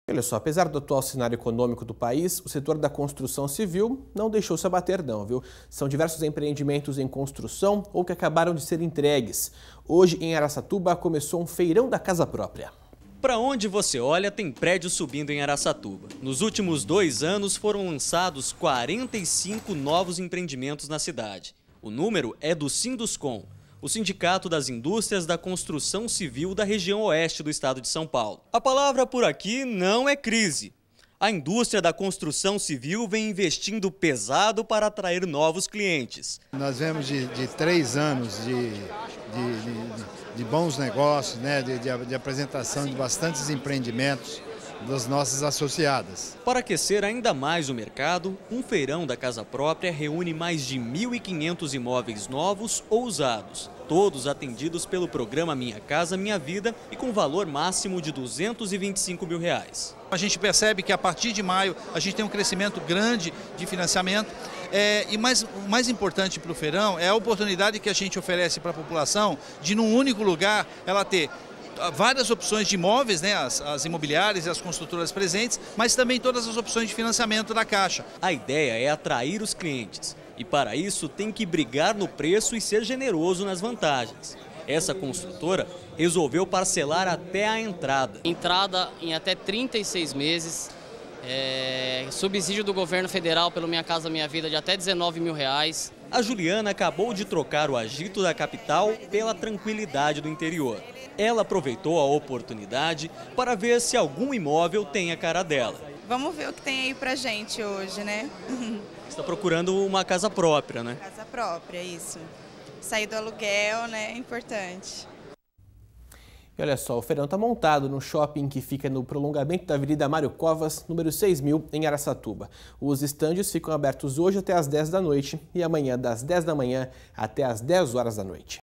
Olha só, apesar do atual cenário econômico do país, o setor da construção civil não deixou se abater não, viu? São diversos empreendimentos em construção ou que acabaram de ser entregues. Hoje, em Araçatuba, começou um feirão da casa própria. Para onde você olha, tem prédio subindo em Araçatuba. Nos últimos 2 anos, foram lançados 45 novos empreendimentos na cidade. O número é do Sinduscon, o Sindicato das Indústrias da Construção Civil da região oeste do estado de São Paulo. A palavra por aqui não é crise. A indústria da construção civil vem investindo pesado para atrair novos clientes. Nós vemos de 3 anos de bons negócios, né, de apresentação de bastantes empreendimentos das nossas associadas. Para aquecer ainda mais o mercado, um feirão da casa própria reúne mais de 1.500 imóveis novos ou usados, todos atendidos pelo programa Minha Casa Minha Vida e com valor máximo de R$ 225 mil. A gente percebe que a partir de maio a gente tem um crescimento grande de financiamento e o mais importante para o feirão é a oportunidade que a gente oferece para a população de num único lugar ela ter várias opções de imóveis, né, as imobiliárias e as construtoras presentes, mas também todas as opções de financiamento da Caixa. A ideia é atrair os clientes e para isso tem que brigar no preço e ser generoso nas vantagens. Essa construtora resolveu parcelar até a entrada. Entrada em até 36 meses, subsídio do governo federal pelo Minha Casa Minha Vida de até R$ 19 mil. A Juliana acabou de trocar o agito da capital pela tranquilidade do interior. Ela aproveitou a oportunidade para ver se algum imóvel tem a cara dela. Vamos ver o que tem aí pra gente hoje, né? Você está procurando uma casa própria, né? Casa própria, isso. Sair do aluguel, né? É importante. E olha só, o feirão está montado no shopping que fica no prolongamento da Avenida Mário Covas, número 6.000, em Araçatuba. Os estandes ficam abertos hoje até às 10 da noite e amanhã das 10 da manhã até às 10 horas da noite.